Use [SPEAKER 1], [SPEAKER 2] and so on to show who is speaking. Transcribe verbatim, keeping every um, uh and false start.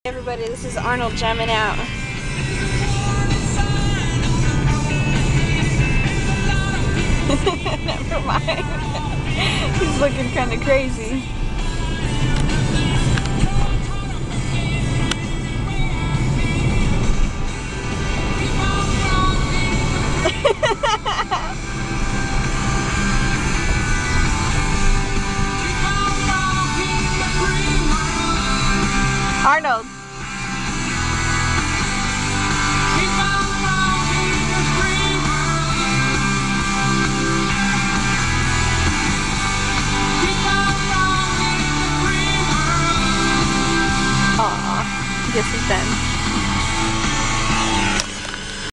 [SPEAKER 1] Everybody, this is Arnold jamming out. Never mind. He's looking kind of crazy. Arnold. Aw, guess he's done.